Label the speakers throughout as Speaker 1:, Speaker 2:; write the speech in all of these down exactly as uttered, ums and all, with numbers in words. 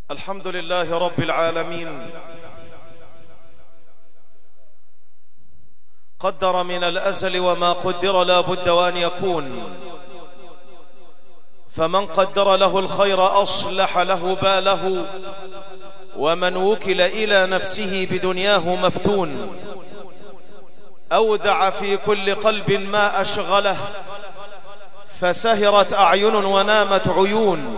Speaker 1: الحمد لله رب العالمين، قدر من الأزل وما قدر لا بد وأن يكون، فمن قدر له الخير أصلح له باله، ومن وكل إلى نفسه بدنياه مفتون. أودع في كل قلب ما أشغله، فسهرت أعين ونامت عيون.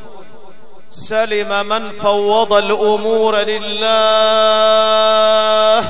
Speaker 1: سلم من فوض الأمور لله،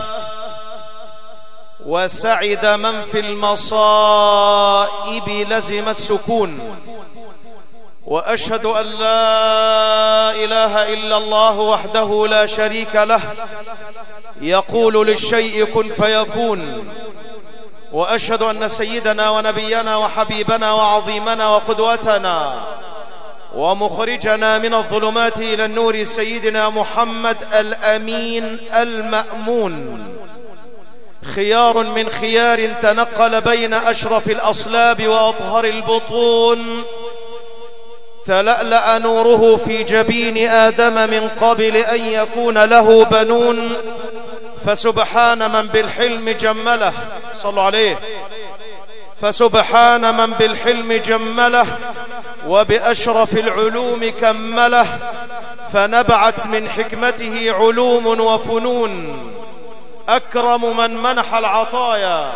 Speaker 1: وسعد من في المصائب لزم السكون. وأشهد أن لا إله إلا الله وحده لا شريك له، يقول للشيء كن فيكون. وأشهد أن سيدنا ونبينا وحبيبنا وعظيمنا وقدوتنا ومخرجنا من الظلمات إلى النور سيدنا محمد الأمين المأمون، خيار من خيار تنقل بين أشرف الأصلاب وأطهر البطون، تلألأ نوره في جبين آدم من قبل أن يكون له بنون. فسبحان من بالحلم جمله، صلوا عليه. فسبحان من بالحلم جمله، وبأشرف العلوم كمله، فنبعت من حكمته علوم وفنون. أكرم من منح العطايا،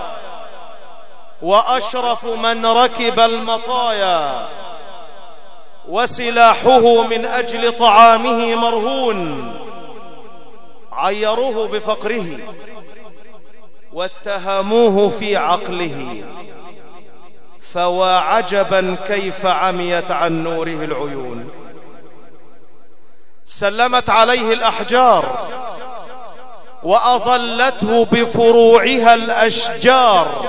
Speaker 1: وأشرف من ركب المطايا، وسلاحه من أجل طعامه مرهون. عيروه بفقره واتهموه في عقله، فواعجبا كيف عميت عن نوره العيون. سلمت عليه الأحجار وأظلته بفروعها الأشجار،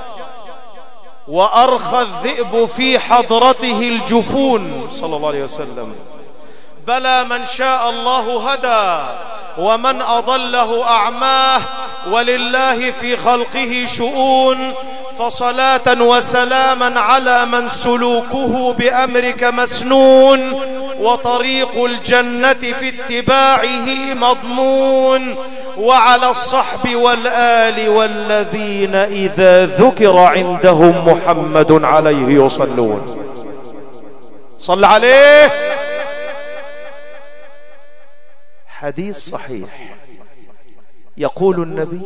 Speaker 1: وأرخى الذئب في حضرته الجفون، صلى الله عليه وسلم. بلى من شاء الله هدى، ومن أضله أعماه، ولله في خلقه شؤون. فصلاة وسلاما على من سلوكه بأمرك مسنون، وطريق الجنة في اتباعه مضمون. وعلى الصحب والآل والذين إذا ذكر عندهم محمد عليه يصلون. صل عليه. حديث صحيح، يقول النبي: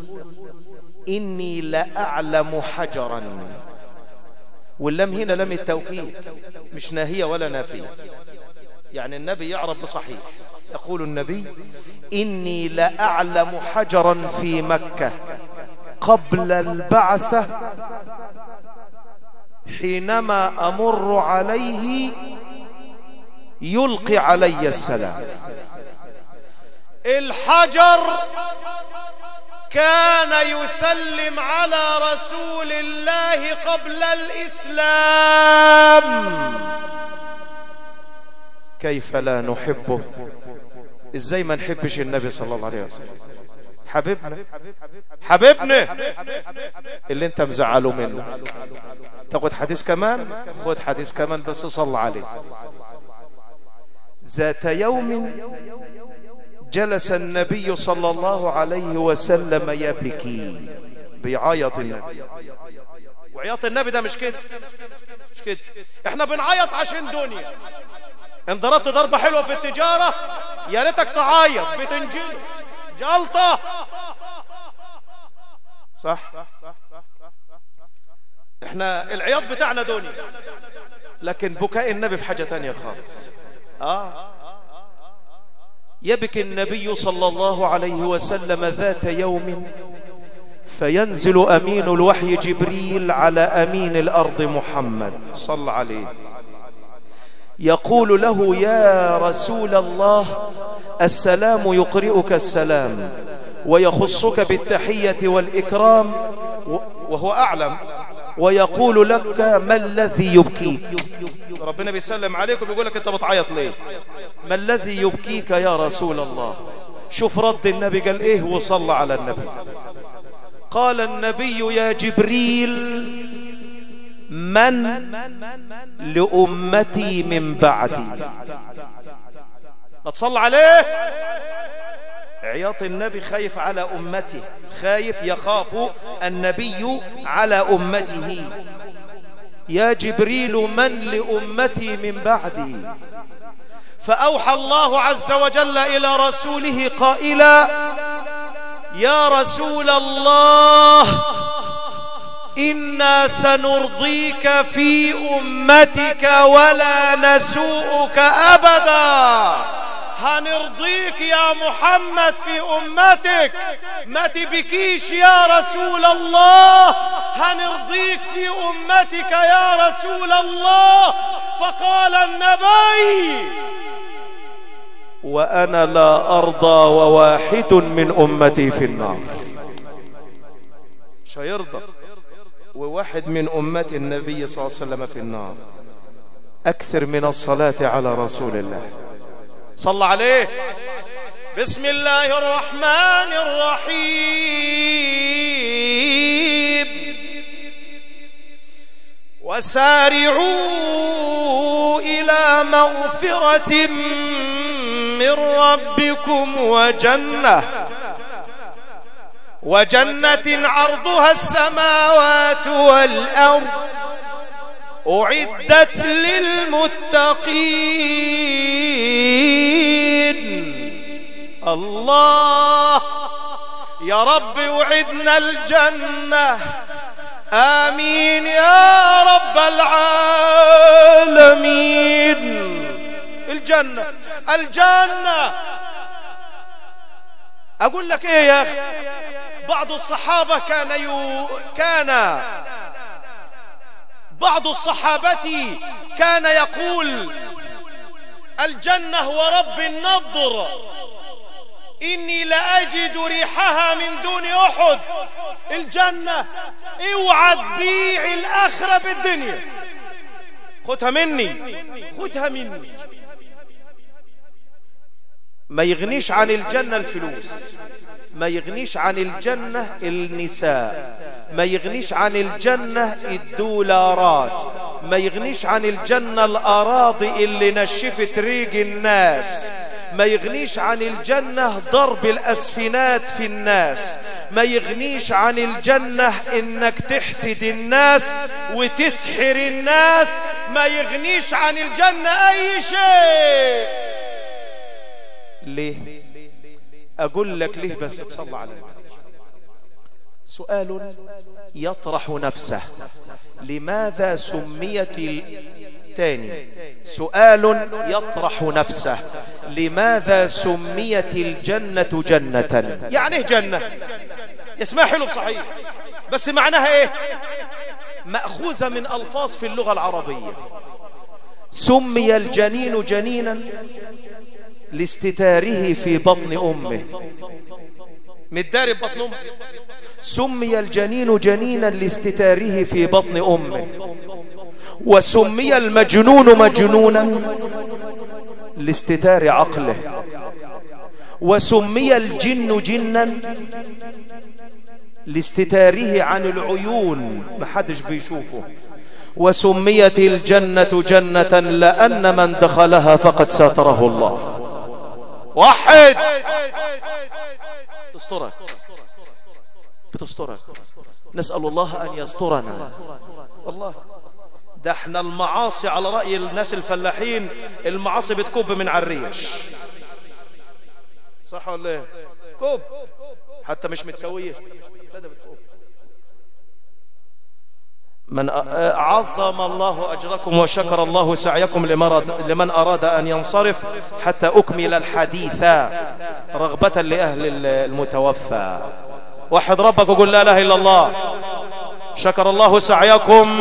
Speaker 1: إني لأعلم حجرا، واللم هنا لم التوكيد، مش ناهية ولا نافية، يعني النبي يعرف بصحيح. يقول النبي: إني لأعلم حجرا في مكة قبل البعثة، حينما أمر عليه يلقي علي السلام. الحجر كان يسلم على رسول الله قبل الإسلام. كيف لا نحبه؟ ازاي ما نحبش النبي صلى الله عليه وسلم؟ حبيبنا حبيبنا اللي انت مزعله منه. تاخد حديث كمان؟ خد حديث كمان، بس صلى عليه. ذات يوم جلس النبي صلى الله عليه وسلم يبكي، بيعيط النبي. وعياط النبي ده مش كده، مش كده. احنا بنعيط عشان دنيا. ان ضربت ضربة حلوة في التجارة يا ريتك تعيط، بتنجلط جلطة، صح؟ احنا العياط بتاعنا دنيا، لكن بكاء النبي في حاجة تانية خالص. اه يبكي النبي صلى الله عليه وسلم ذات يوم، فينزل أمين الوحي جبريل على أمين الأرض محمد صلى عليه، يقول له: يا رسول الله، السلام يقرئك السلام ويخصك بالتحية والإكرام، وهو أعلم، ويقول لك: ما الذي يبكيك؟ ربنا بيسلم عليك وبيقول لك: انت بتعيط ليه؟ ما الذي يبكيك يا رسول الله؟ شوف رد النبي قال ايه، وصلى على النبي. قال النبي: يا جبريل، من لأمتي من بعدي. اتصل عليه. عياط النبي خايف على أمته، خايف يخاف النبي على أمته. يا جبريل من لأمتي من بعدي؟ فأوحى الله عز وجل إلى رسوله قائلا: يا رسول الله إنا سنرضيك في أمتك ولا نسوءك أبدا. هنرضيك يا محمد في أمتك، ما تبكيش يا رسول الله، هنرضيك في أمتك يا رسول الله. فقال النبي: وأنا لا أرضى وواحد من أمتي في النار. مش هيرضى وواحد من أمة النبي صلى الله عليه وسلم في النار. أكثر من الصلاة على رسول الله. صلى عليه. بسم الله الرحمن الرحيم. وسارعوا إلى مغفرة من ربكم وجنة وجنة عرضها السماوات والأرض أعدت للمتقين. الله يا رب وعدنا الجنة، آمين يا رب العالمين. الجنة الجنة. أقول لك إيه يا أخي، بعض الصحابة كان يو كان بعض الصحابة كان يقول: الجنة ورب النضر إني لأجد ريحها من دون أحد. الجنة اوعى تبيع الآخرة بالدنيا، خدها مني خدها مني. ما يغنيش عن الجنة الفلوس، ما يغنيش عن الجنة النساء، ما يغنيش عن الجنة الدولارات، ما يغنيش عن الجنة الأراضي اللي نشفت ريق الناس، ما يغنيش عن الجنة ضرب الأسفنات في الناس، ما يغنيش عن الجنة إنك تحسد الناس وتسحر الناس، ما يغنيش عن الجنة أي شيء. ليه؟ أقول لك ليه، بس تصلى على النبي. سؤال يطرح نفسه: لماذا سميت الثاني؟ سؤال يطرح نفسه: لماذا سميت الجنة جنة؟ يعني ايه جنة؟ اسمها حلو بصحيح، بس معناها ايه؟ مأخوذة من ألفاظ في اللغة العربية. سمي الجنين جنينا لاستتاره في بطن أمه، متداري ببطن أمه. سمي الجنين جنينا لاستتاره في بطن أمه. وسمي المجنون مجنونا لاستتار عقله. وسمي الجن جنا لاستتاره عن العيون، ما حدش بيشوفه. وسميت الجنة جنة لأن من دخلها فقد ساتره الله. واحد تسترك بتسترك، نسأل الله أن يسترنا. والله ده احنا المعاصي على رأي الناس الفلاحين، المعاصي بتكب من عالريش، صح ولا ايه؟ كوب حتى مش متسويه، بدأ بتكوب. من عظم الله أجركم وشكر الله سعيكم لمن أراد أن ينصرف حتى أكمل الحديث رغبة لأهل المتوفى. وحد ربك وقل لا إله إلا الله. شكر الله سعيكم.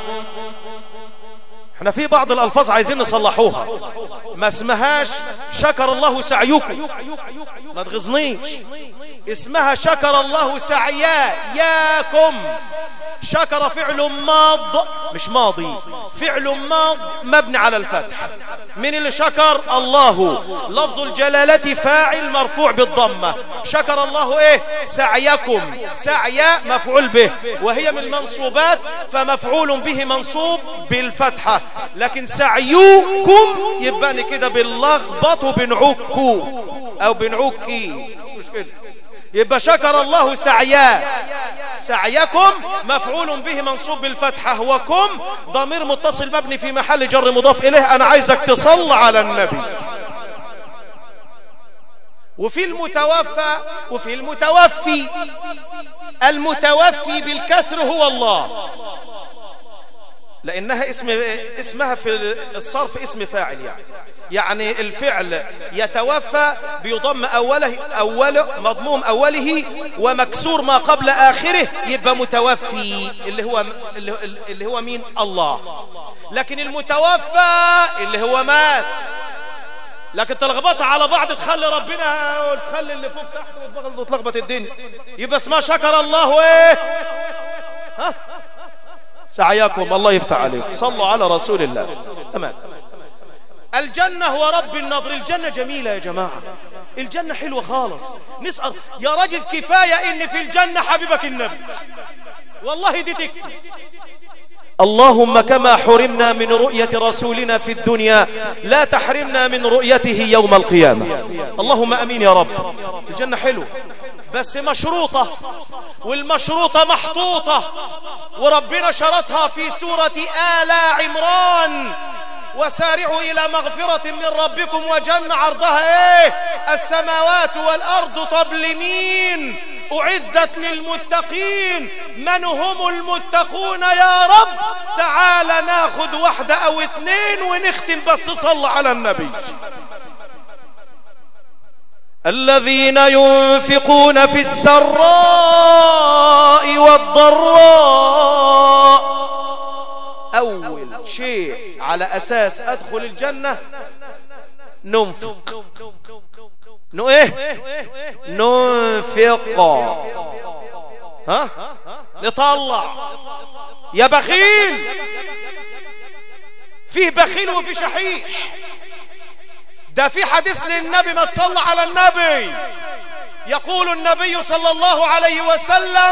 Speaker 1: احنا في بعض الألفاظ عايزين نصلحوها، ما اسمهاش شكر الله سعيكم، ما تغزنيش، اسمها شكر الله سعياكم. شكر فعل ماض مش ماضي، فعل ماض مبني على الفتح. من اللي شكر؟ الله. لفظ الجلالة فاعل مرفوع بالضمة. شكر الله ايه؟ سعيكم. سعي مفعول به، وهي من المنصوبات فمفعول به منصوب بالفتحة. لكن سعيكم يبقى كده باللخبط وبنعوكو او بنعوكي، يبقى شكر الله سعيا. سعيكم مفعول به منصوب بالفتحة، وكم ضمير متصل مبني في محل جر مضاف إليه. أنا عايزك تصلي على النبي. وفي المتوفى وفي المتوفي، المتوفي بالكسر هو الله، لأنها اسم اسمها في الصرف اسم فاعل. يعني يعني الفعل يتوفى بيضم أوله أوله مضموم أوله ومكسور ما قبل آخره، يبقى متوفي اللي هو اللي هو مين؟ الله. لكن المتوفى اللي هو مات، لكن تلخبطها على بعض تخلي ربنا وتخلي اللي فوق تحت وتلخبط الدنيا، يبقى اسمها شكر الله ايه؟ ها؟ سعيكم. الله يفتح عليكم. صلوا على رسول الله. تمام. الجنة هو رب النظر. الجنة جميلة يا جماعة، الجنة حلوة خالص. نسأل يا راجل كفاية ان في الجنة حبيبك النبي، والله دي تكفي. اللهم كما حرمنا من رؤية رسولنا في الدنيا لا تحرمنا من رؤيته يوم القيامة. اللهم امين يا رب. الجنة حلوة بس مشروطة، والمشروطة محطوطة، وربنا شرطها في سورة آل عمران: وسارعوا إلى مغفرة من ربكم وجنة عرضها ايه؟ السماوات والأرض. طب لمين؟ أعدت للمتقين. من هم المتقون يا رب؟ تعال ناخد واحدة أو اتنين ونختم، بس صلى على النبي. الذين ينفقون في السراء والضراء. أول شيء على أساس أدخل الجنة ننفق. نو إيه؟ ننفق. ها؟ نطلع. يا بخيل، فيه بخيل وفي شحيح. ده في حديث للنبي، ما تصلى على النبي. يقول النبي صلى الله عليه وسلم: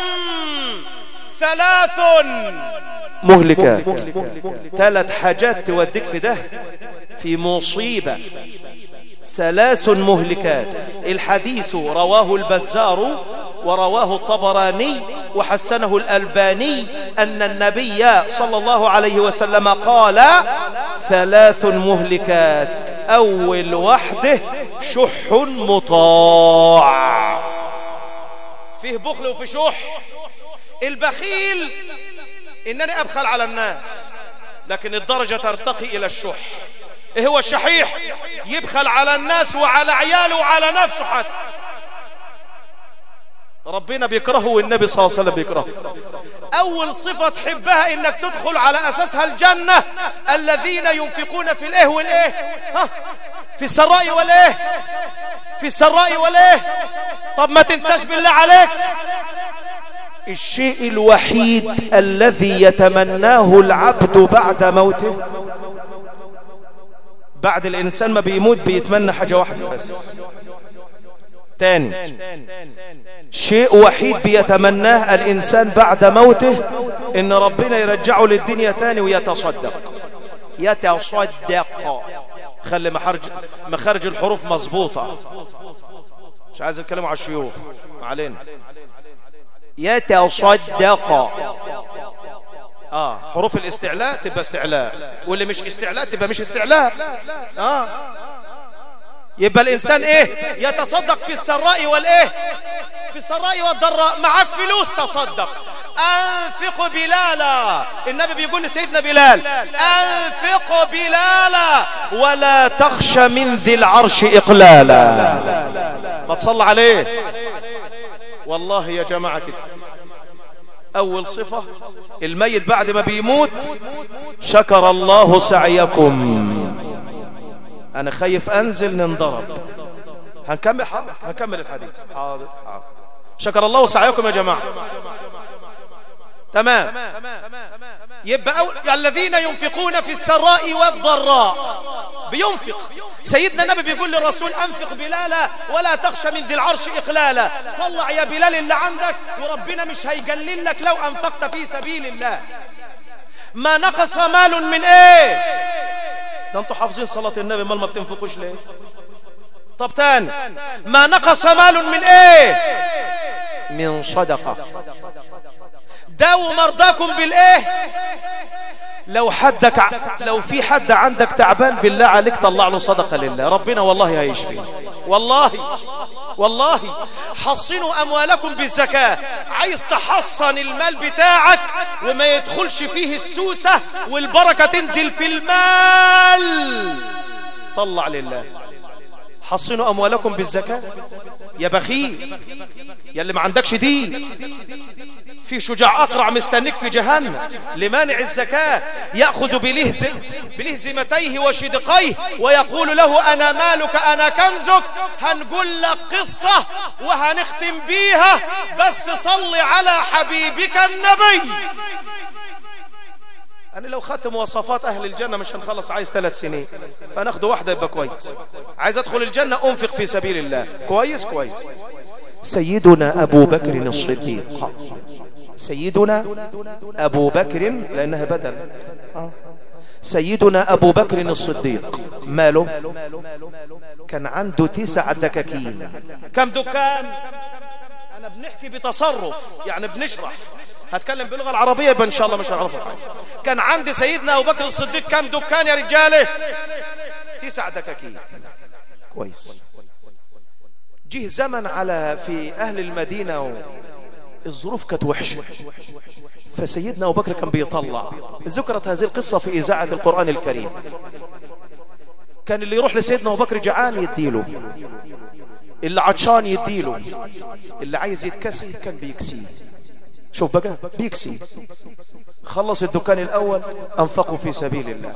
Speaker 1: ثلاث مهلكات. ثلاث حاجات توديك في ده، في مصيبة. ثلاث مهلكات. الحديث رواه البزار ورواه الطبراني وحسنه الألباني أن النبي صلى الله عليه وسلم قال: ثلاث مهلكات. أول وحده شح مطاع. فيه بخل وفي شح. البخيل إنني أبخل على الناس، لكن الدرجة ترتقي إلى الشح. إيه هو الشحيح؟ يبخل على الناس وعلى عياله وعلى نفسه حتى. ربنا بيكرهه والنبي صلى الله عليه وسلم بيكرهه. أول صفة تحبها إنك تدخل على أساسها الجنة: الذين ينفقون في الإيه والإيه؟ ها؟ في السراء والإيه؟ في السراء والإيه؟ طب ما تنساش بالله عليك الشيء الوحيد الذي يتمناه العبد بعد موته. بعد الإنسان ما بيموت بيتمنى حاجة واحدة بس. تاني، شيء وحيد بيتمناه الإنسان بعد موته إن ربنا يرجعه للدنيا تاني ويتصدق. يتصدق. خلي مخرج مخارج الحروف مظبوطة، مش عايز اتكلم على الشيوخ، ما علينا. يتصدق. اه حروف الاستعلاء تبقى استعلاء، واللي مش استعلاء تبقى مش استعلاء. اه يبقى الانسان ايه؟ يتصدق في السراء والايه؟ في السراء والضراء. معك فلوس تصدق. انفق بلالا. النبي بيقول لسيدنا بلال: انفق بلالا ولا تخش من ذي العرش اقلالا. ما تصلى عليه. والله يا جماعة كده أول صفة الميت بعد ما بيموت: شكر الله سعيكم. أنا خايف أنزل ننضرب. هنكمل حاضر. هنكمل الحديث. حاضر حاضر. شكر الله سعيكم يا جماعة. تمام. يبقى أول... الذين ينفقون في السراء والضراء، بينفق. سيدنا النبي بيقول للرسول أنفق بلالا ولا تخشى من ذي العرش إقلالا. طلع يا بلال اللي عندك وربنا مش هيقلل لك لو أنفقت في سبيل الله. ما نقص مال من ايه؟ ده انتوا حافظين صلاة النبي، مال ما بتنفقوش ليه؟ طب تاني، ما نقص مال من ايه؟ من صدقة. داووا مرضاكم بالايه؟ لو حدك ع... لو في حد عندك تعبان بالله عليك طلع له صدقة لله، ربنا والله هيشفيه. والله والله حصنوا أموالكم بالزكاة. عايز تحصن المال بتاعك وما يدخلش فيه السوسة والبركة تنزل في المال، طلع لله. حصنوا أموالكم بالزكاة. يا بخيل، يا اللي ما عندكش دين، في شجاع أقرع مستنيك في جهنم لمانع الزكاة. يأخذ بلهز بلهزمتيه وشدقيه ويقول له أنا مالك أنا كنزك. هنقول لك قصة وهنختم بيها، بس صل على حبيبك النبي. أنا لو خدت مواصفات أهل الجنة مش هنخلص، عايز ثلاث سنين، فناخد واحدة يبقى كويس. عايز أدخل الجنة أنفق في سبيل الله. كويس كويس. سيدنا أبو بكر الصديق، سيدنا أبو بكر لأنها بدل. سيدنا أبو بكر الصديق ماله؟ كان عنده تسع دكاكين. كم دكان؟ أنا بنحكي بتصرف، يعني بنشرح. هتكلم باللغة العربية يبقى إن شاء الله مش هعرفها. كان عند سيدنا أبو بكر الصديق كم دكان يا رجالة؟ تسع دكاكين. كويس. جه زمن على في أهل المدينة الظروف كانت وحشة، فسيدنا أبو بكر كان بيطلع. ذكرت هذه القصة في إذاعة القرآن الكريم. كان اللي يروح لسيدنا أبو بكر جعان يديله، اللي عطشان يديله، اللي عايز يتكسي كان بيكسيه. شوف بقى بيكسي. خلص الدكان الأول أنفقوا في سبيل الله.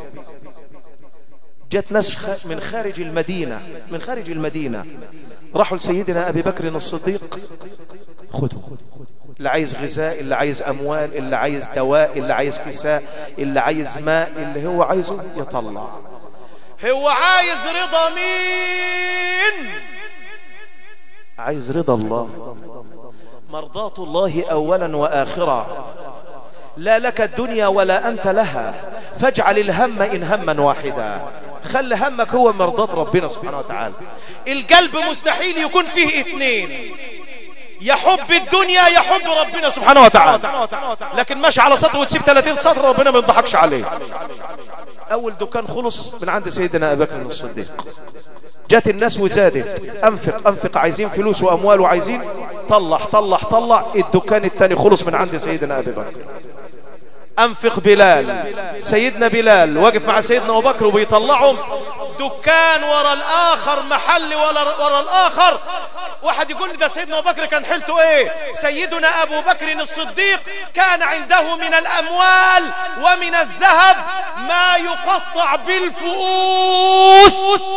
Speaker 1: جت ناس من خارج المدينة، من خارج المدينة راحوا لسيدنا أبي بكر الصديق، خذوا اللي عايز غذاء، اللي عايز أموال، اللي عايز دواء، اللي عايز كساء، اللي عايز ماء، اللي هو عايزه يطلع. هو عايز رضا مين؟ عايز رضا الله، مرضاة الله أولا وآخرا. لا لك الدنيا ولا أنت لها، فاجعل الهم إن هما واحدا. خلي همك هو مرضاة ربنا سبحانه وتعالى. القلب مستحيل يكون فيه اثنين، يحب الدنيا يحب ربنا سبحانه وتعالى، لكن ماشي على سطر وتسيب ثلاثين سطر ربنا ما يضحكش عليه. أول دكان خلص من عند سيدنا أبي بكر الصديق. جات الناس وزادت، أنفق أنفق، عايزين فلوس وأموال وعايزين، طلع طلع طلع. الدكان الثاني خلص من عند سيدنا أبي بكر. أنفق بلال، سيدنا بلال واقف مع سيدنا أبو بكر وبيطلعهم دكان ورا الآخر، محل ورا الآخر. واحد يقول لي ده سيدنا أبو بكر كان حيلته ايه؟ سيدنا أبو بكر الصديق كان عنده من الأموال ومن الذهب ما يقطع بالفؤوس.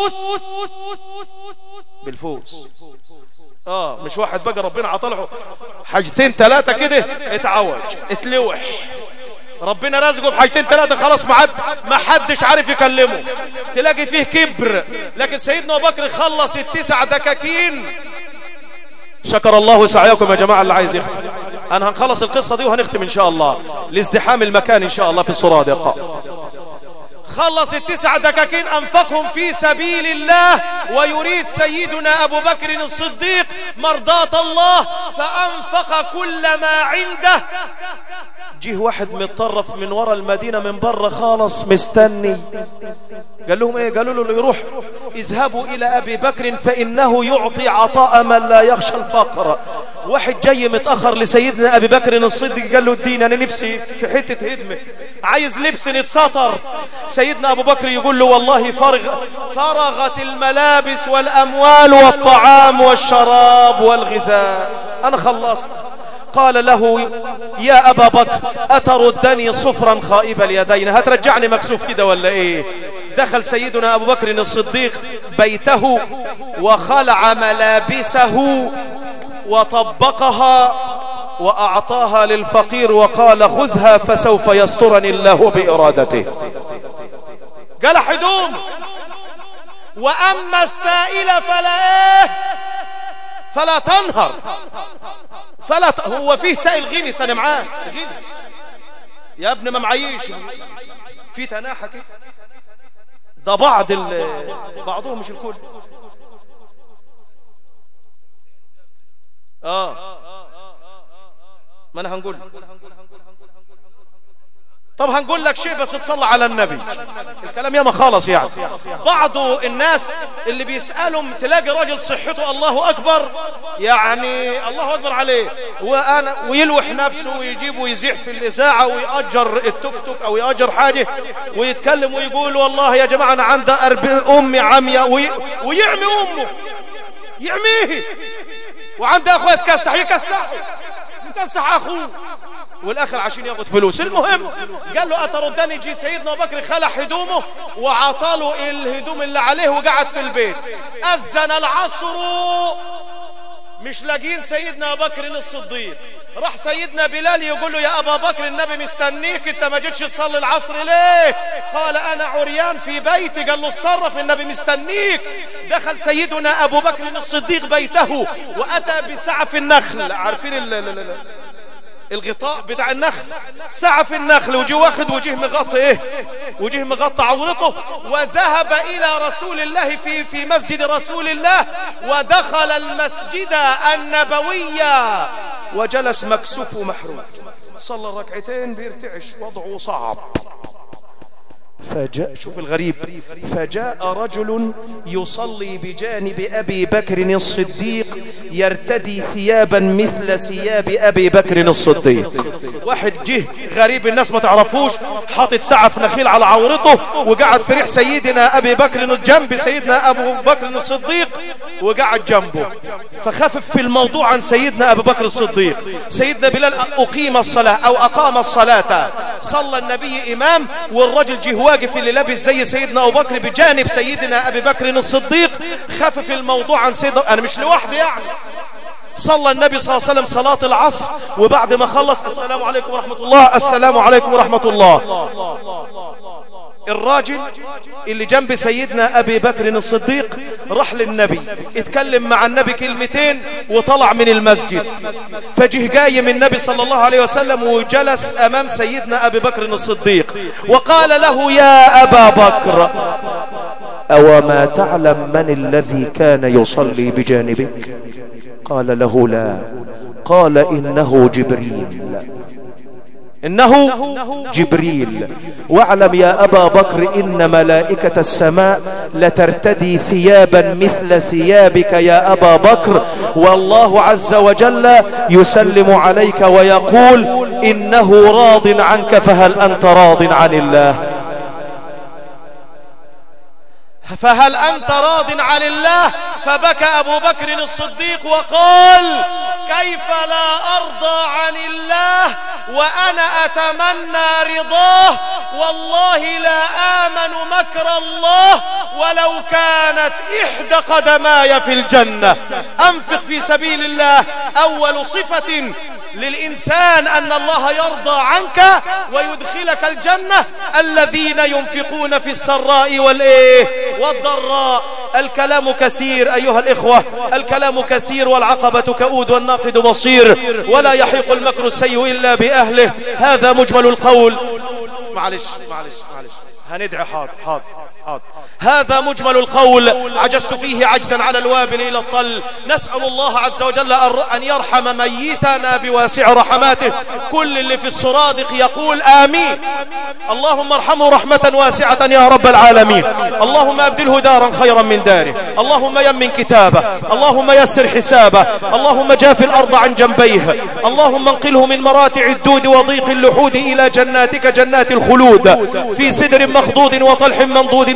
Speaker 1: بالفؤوس. اه مش واحد بقى ربنا عطله حاجتين ثلاثة كده اتعوج اتلوح، ربنا رزقه بحاجتين ثلاثة خلاص ما ما حدش عارف يكلمه، تلاقي فيه كبر. لكن سيدنا أبو بكر خلص التسع دكاكين. شكر الله سعيكم يا جماعة. اللي عايز يختم أنا هنخلص القصة دي وهنختم إن شاء الله لازدحام المكان إن شاء الله في السرادق. خلص التسع دكاكين أنفقهم في سبيل الله، ويريد سيدنا أبو بكر الصديق مرضاة الله فأنفق كل ما عنده. جيه واحد متطرف من وراء المدينة من بره خالص مستني. قال لهم ايه؟ قالوا له اللي يروح اذهبوا الى ابي بكر فانه يعطي عطاء من لا يخشى الفقر. واحد جاي متأخر لسيدنا ابي بكر الصديق قال له اديني انا نفسي في حتة هدمة، عايز لبس نتسطر. سيدنا ابو بكر يقول له والله فرغ فرغت الملابس والاموال والطعام والشراب والغذاء، انا خلصت. قال له يا أبا بكر أتردني صفرا خائب اليدين؟ هترجعني مكسوف كده ولا إيه؟ دخل سيدنا أبو بكر الصديق بيته وخلع ملابسه وطبقها وأعطاها للفقير وقال خذها فسوف يسترني الله بإرادته. قال هدوم. وأما السائل فلا إيه فلا تنهر، فلا ت... هو فيه سائل غلس أنا معاه غلس يا ابن ما معيش في تناحة كده، ده بعض ال... بعضهم مش الكل. اه ما انا هنقول طب هنقول لك شيء بس تصلى على النبي، الكلام ياما خالص يعني. بعض الناس اللي بيسألهم تلاقي راجل صحته الله أكبر يعني الله أكبر عليه، وأنا ويلوح نفسه ويجيب ويزيح في الإذاعة ويأجر التوك توك أو يأجر حاجة ويتكلم ويقول والله يا جماعة أنا عندي أمي عمية وي... ويعمي أمه يعميه، وعنده أخوه يتكسح يكسحه يكسح أخوه، والآخر عشان ياخد فلوس. المهم قال له أتردني؟ جي سيدنا أبو بكر خلع هدومه وعطاله الهدوم اللي عليه وقعد في البيت. أذن العصر مش لاقين سيدنا أبو بكر الصديق، راح سيدنا بلال يقول له يا أبا بكر النبي مستنيك، انت ما جيتش تصلي العصر ليه؟ قال أنا عريان في بيتي. قال له اتصرف النبي مستنيك. دخل سيدنا أبو بكر الصديق بيته وأتى بسعف النخل، عارفين ال ال ال الغطاء بتاع النخل، سعف النخل، وجه واخد وجه مغطى ايه وجه مغطى عورته، وذهب الى رسول الله في في مسجد رسول الله، ودخل المسجد النبوي وجلس مكسوف ومحروج، صلى ركعتين بيرتعش وضعه صعب. فجاء شوف الغريب، فجاء رجل يصلي بجانب أبي بكر الصديق يرتدي ثيابا مثل ثياب أبي بكر الصديق. واحد جه غريب الناس ما تعرفوش، حاطط سعف نخيل على عورته وقعد في ريح سيدنا أبي بكر جنب سيدنا أبو بكر الصديق وقعد جنبه، فخفف في الموضوع عن سيدنا أبو بكر الصديق. سيدنا بلال أقيم الصلاة أو أقام الصلاة، صلى النبي إمام والرجل جه واقف اللي لابس زي سيدنا أبو بكر بجانب سيدنا أبي بكر الصديق، خفف الموضوع عن سيدنا، أنا مش لوحدي يعني. صلى النبي صلى الله عليه وسلم صلاة العصر، وبعد ما خلص السلام عليكم ورحمة الله السلام عليكم ورحمة الله، الراجل اللي جنب سيدنا أبي بكر الصديق راح للنبي اتكلم مع النبي كلمتين وطلع من المسجد، فجه جاي من النبي صلى الله عليه وسلم وجلس أمام سيدنا أبي بكر الصديق وقال له يا أبا بكر أو ما تعلم من الذي كان يصلي بجانبك؟ قال له لا. قال إنه جبريل، إنه جبريل، واعلم يا أبا بكر إن ملائكة السماء لترتدي ثيابا مثل ثيابك يا أبا بكر، والله عز وجل يسلم عليك ويقول إنه راض عنك فهل أنت راض عن الله؟ فهل أنت راض عن الله؟ فبكى أبو بكر الصديق وقال كيف لا أرضى عن الله وأنا أتمنى رضاه، والله لا آمن مكر الله ولو كانت إحدى قدماي في الجنة. أنفق في سبيل الله، أول صفة للإنسان أن الله يرضى عنك ويدخلك الجنة الذين ينفقون في السراء والإيه والضراء. الكلام كثير أيها الإخوة، الكلام كثير والعقبة كؤود والناقد بصير، ولا يحيق المكر السيء إلا بأهله. هذا مجمل القول. معلش معلش معلش هندعي. حاضر حاضر حاضر. هذا مجمل القول عجزت فيه عجزا على الوابل إلى الطل. نسأل الله عز وجل أن يرحم ميتنا بواسع رحماته. كل اللي في السرادق يقول آمين. اللهم ارحمه رحمة واسعة يا رب العالمين. اللهم أبدله دارا خيرا من داره، اللهم يمن كتابه، اللهم يسر حسابه، اللهم جاف الأرض عن جنبيه، اللهم انقله من مراتع الدود وضيق اللحود إلى جناتك جنات الخلود في سدر مخضود وطلح منضود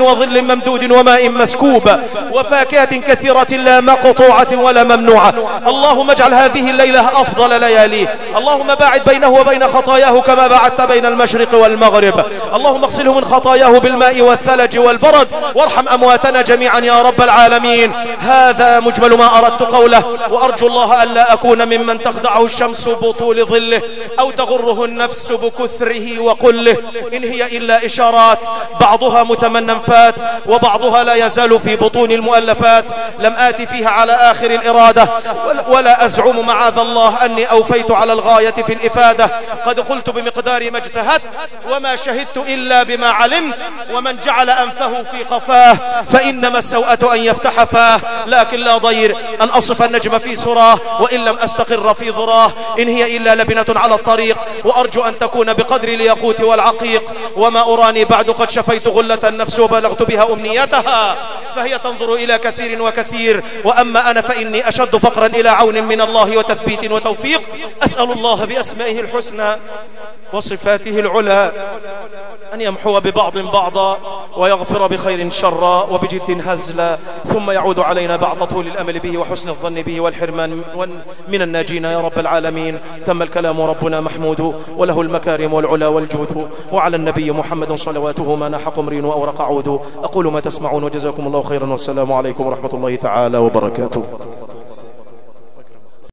Speaker 1: وظل ممدود وماء مسكوب وفاكهة كثيرة لا مقطوعة ولا ممنوعة. اللهم اجعل هذه الليلة أفضل لياليه. اللهم باعد بينه وبين خطاياه كما باعدت بين المشرق والمغرب. اللهم اغسله من خطاياه بالماء والثلج والبرد، وارحم أمواتنا جميعا يا رب العالمين. هذا مجمل ما أردت قوله، وأرجو الله ألا أكون ممن تخدعه الشمس بطول ظله أو تغره النفس بكثره وقله. إن هي إلا إشارات بعضها متمنفات وبعضها لا يزال في بطون المؤلفات، لم آت فيها على آخر الإرادة ولا أزعم معاذ الله أني أوفيت على الغاية في الإفادة. قد قلت بمقدار ما اجتهدت وما شهدت إلا بما علمت، ومن جعل أنفه في قفاه فإنما السوءة أن يفتح فاه. لكن لا ضير أن أصف النجم في سراه وإن لم أستقر في ذراه. إن هي إلا لبنة على الطريق، وأرجو أن تكون بقدر الياقوت والعقيق. وما أراني بعد قد شفيت غلة النفس وبلغت بها أمنيتها، فهي تنظر إلى كثير وكثير، وأما أنا فإني أشد فقرا إلى عون من الله وتثبيت وتوفيق. أسأل الله بأسمائه الحسنى وصفاته العلى أن يمحو ببعض بعضا ويغفر بخير شرا وبجد هزلا، ثم يعود علينا بعد طول الأمل به وحسن الظن به والحرمان من الناجين يا رب العالمين. تم الكلام ربنا محمود، وله المكارم والعلا والجود، وعلى النبي محمد صلواته ما ناح قمر وأورق عود. أقول ما تسمعون وجزاكم الله خيرا، والسلام عليكم ورحمة الله تعالى وبركاته.